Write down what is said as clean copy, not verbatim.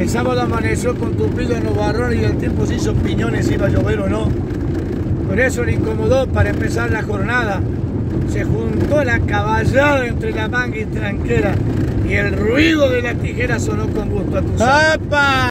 El sábado amaneció con tupido en los barrones y el tiempo se hizo piñones si iba a llover o no. Por eso le incomodó para empezar la jornada. Se juntó la caballada entre la manga y tranquera y el ruido de la tijera sonó con gusto a tu